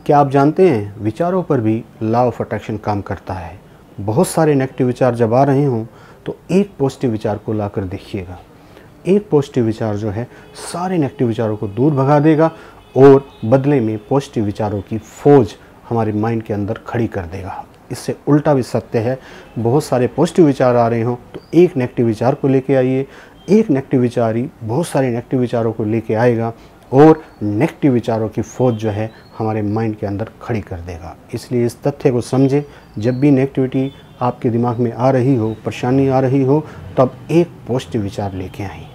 क्या आप जानते हैं विचारों पर भी लॉ ऑफ अट्रैक्शन काम करता है। बहुत सारे नेगेटिव विचार जब आ रहे हों तो एक पॉजिटिव विचार को लाकर देखिएगा। एक पॉजिटिव विचार जो है सारे नेगेटिव विचारों को दूर भगा देगा और बदले में पॉजिटिव विचारों की फौज हमारे माइंड के अंदर खड़ी कर देगा। इससे उल्टा भी सत्य है, बहुत सारे पॉजिटिव विचार आ रहे हों तो एक नेगेटिव विचार को लेके आइए, एक नेगेटिव विचार ही बहुत सारे नेगेटिव विचारों को लेके आएगा और नेगेटिव विचारों की फौज जो है हमारे माइंड के अंदर खड़ी कर देगा। इसलिए इस तथ्य को समझें, जब भी नेगेटिविटी आपके दिमाग में आ रही हो, परेशानी आ रही हो, तब एक पॉजिटिव विचार लेके आएं।